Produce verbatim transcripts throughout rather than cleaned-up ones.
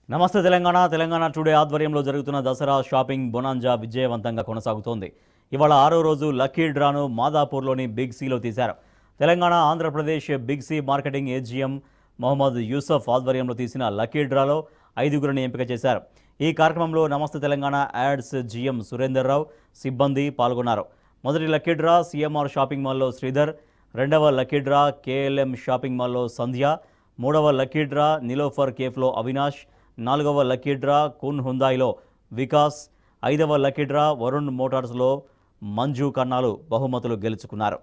నమస్తే తెలంగాణ తెలంగాణ టుడే ఆధ్వర్యంలో జరుగుతున్న దసరా షాపింగ్ బొనాంజా విజయవంతంగా కొనసాగుతోంది. ఇవాళ ఆరో రోజు లక్కీ డ్రాను మాదాపూర్లోని బిగ్ సీలో తీశారు. Telangana Andhra Pradesh Big C marketing AGM Mohammed Yusuf ఆధ్వర్యంలో తీసిన లక్కీ డ్రాలో ఐదుగురిని ఎంపిక చేశారు. ఈ కార్యక్రమంలో నమస్తే తెలంగాణ యాడ్స్ జీఎం సురేందర్ రావు సిబ్బంది పాల్గొన్నారు. మొదటి లక్కీ డ్రా సీఎంఆర్ షాపింగ్ మాల్లో శ్రీధర్, రెండవ లక్కీ డ్రా కేఎల్ఎం షాపింగ్ మాల్లో సంధ్య, మూడవ లక్కీ డ్రా నిలోఫర్ కేఫ్లో అవినాష్, నాలుగవ లక్కీ డ్రా కున్ హుందాయిలో వికాస్, ఐదవ లక్కీ డ్రా వరుణ్ మోటార్స్లో మంజు కన్నాలు బహుమతులు గెలుచుకున్నారు.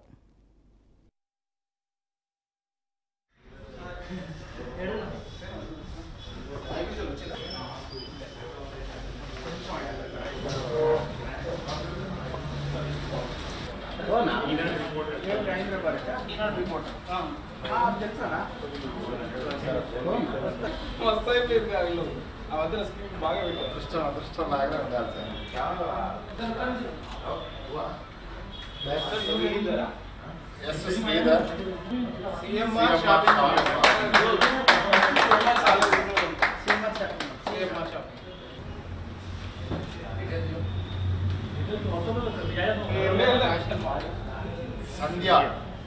సంధ్య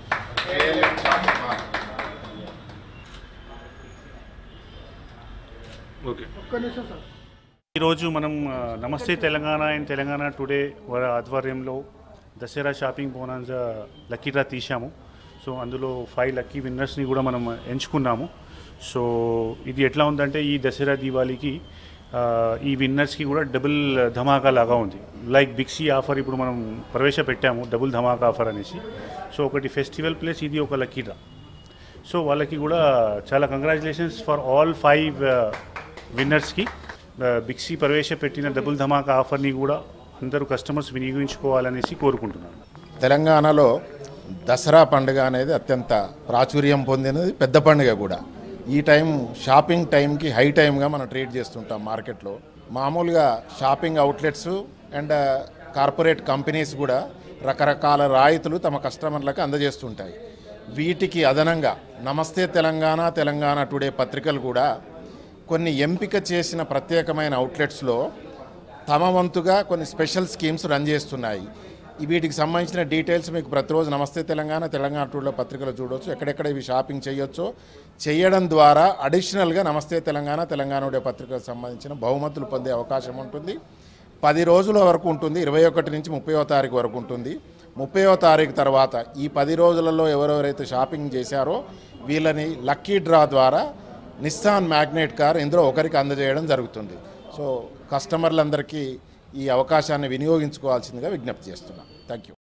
ఈరోజు మనం నమస్తే తెలంగాణ అండ్ తెలంగాణ టుడే వారి ఆధ్వర్యంలో Dasara shopping bonanza lucky draw తీసాము. సో అందులో ఫైవ్ లక్కీ విన్నర్స్ని కూడా మనం ఎంచుకున్నాము. సో ఇది ఎట్లా ఉందంటే ఈ దసరా దీవాళికి ఈ విన్నర్స్కి కూడా డబుల్ ధమాకా లాగా ఉంది. లైక్ బిగ్సీ ఆఫర్ ఇప్పుడు మనం ప్రవేశపెట్టాము, డబుల్ ధమాకా ఆఫర్ అనేసి. సో ఒకటి ఫెస్టివల్ ప్లస్ ఇది ఒక లక్కీ డ్రా. సో వాళ్ళకి కూడా చాలా కంగ్రాచులేషన్స్ ఫర్ ఆల్ ఫైవ్ విన్నర్స్కి. బిగ్సీ ప్రవేశపెట్టిన డబుల్ ధమాకా ఆఫర్ని కూడా అందరూ కస్టమర్స్ వినియోగించుకోవాలనేసి కోరుకుంటున్నాను. తెలంగాణలో దసరా పండుగ అనేది అత్యంత ప్రాచుర్యం పొందినది, పెద్ద పండుగ కూడా. ఈ టైం షాపింగ్ టైంకి హై టైంగా మనం ట్రీట్ చేస్తుంటాం మార్కెట్లో. మామూలుగా shopping outlets and corporate companies కూడా రకరకాల రాయితీలు తమ కస్టమర్లకు అందజేస్తుంటాయి. వీటికి అదనంగా నమస్తే తెలంగాణ తెలంగాణ టుడే పత్రికలు కూడా కొన్ని ఎంపిక చేసిన ప్రత్యేకమైన అవుట్లెట్స్లో తమ వంతుగా కొన్ని స్పెషల్ స్కీమ్స్ రన్ చేస్తున్నాయి. వీటికి సంబంధించిన డీటెయిల్స్ మీకు ప్రతిరోజు నమస్తే తెలంగాణ తెలంగాణ టుడే పత్రికలో చూడవచ్చు. ఎక్కడెక్కడ ఇవి షాపింగ్ చేయొచ్చో చేయడం ద్వారా అడిషనల్గా నమస్తే తెలంగాణ తెలంగాణ టుడే పత్రికలకు సంబంధించిన బహుమతులు పొందే అవకాశం ఉంటుంది. పది రోజుల వరకు ఉంటుంది. ఇరవై ఒకటి నుంచి ముప్పైవ తారీఖు వరకు ఉంటుంది. ముప్పైవ తారీఖు తర్వాత ఈ పది రోజులలో ఎవరెవరైతే షాపింగ్ చేశారో వీళ్ళని లక్కీ డ్రా ద్వారా నిస్సాన్ మ్యాగ్నెట్ కార్ ఇందులో ఒకరికి అందజేయడం జరుగుతుంది. సో కస్టమర్లందరికీ ఈ అవకాశాన్ని వినియోగించుకోవాల్సిందిగా విజ్ఞప్తి చేస్తున్నాం. Thank you.